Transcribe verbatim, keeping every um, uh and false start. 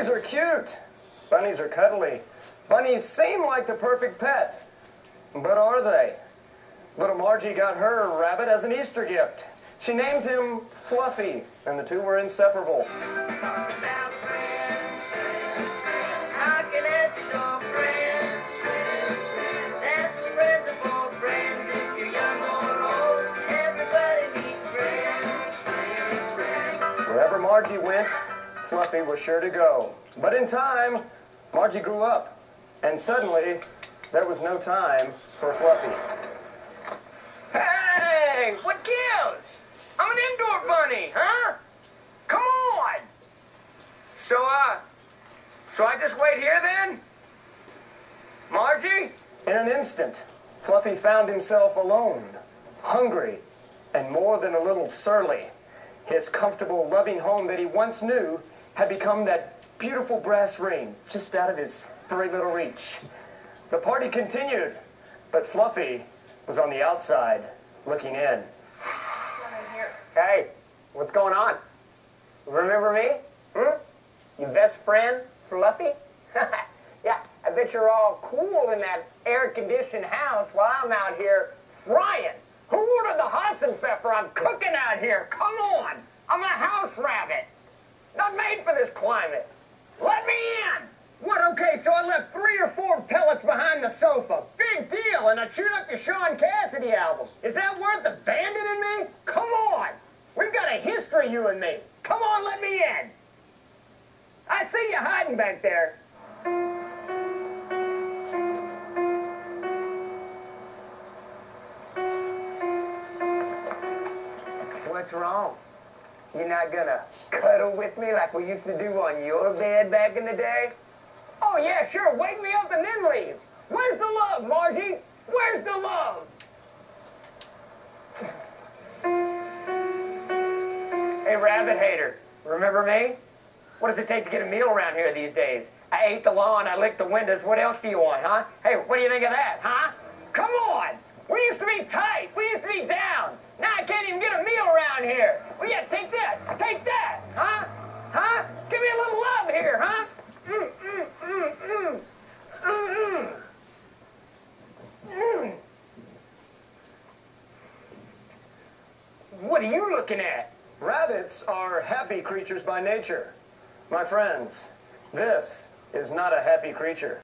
Bunnies are cute. Bunnies are cuddly. Bunnies seem like the perfect pet. But are they? Little Margie got her rabbit as an Easter gift. She named him Fluffy, and the two were inseparable. Wherever Margie went, Fluffy was sure to go. But in time, Margie grew up, and suddenly, there was no time for Fluffy. Hey, what gives? I'm an indoor bunny, huh? Come on! So, uh, so I just wait here then? Margie? In an instant, Fluffy found himself alone, hungry, and more than a little surly. His comfortable, loving home that he once knew had become that beautiful brass ring just out of his very little reach. The party continued, but Fluffy was on the outside, looking in. Hey, what's going on? Remember me? Hmm? Your best friend, Fluffy? Yeah, I bet you're all cool in that air-conditioned house while I'm out here frying. Who ordered the Hassenpfeffer I'm cooking out here? Come on! I'm a house rabbit. Not made for this climate. Let me in! What, okay, so I left three or four pellets behind the sofa. Big deal, and I chewed up your Sean Cassidy album. Is that worth abandoning me? Come on! We've got a history, you and me. Come on, let me in. I see you hiding back there. What's wrong? You're not gonna cuddle with me like we used to do on your bed back in the day? Oh, yeah, sure. Wake me up and then leave. Where's the love, Margie? Where's the love? Hey, rabbit hater. Remember me? What does it take to get a meal around here these days? I ate the lawn, I licked the windows. What else do you want, huh? Hey, what do you think of that, huh? Come on! We used to be tight. We used to be down. Now I can't even get a meal around here. Well, yeah, take that. Take that, huh? Huh? Give me a little love here, huh? Mm, mm, mm, mm. Mm, mm. Mm. What are you looking at? Rabbits are happy creatures by nature. My friends, this is not a happy creature.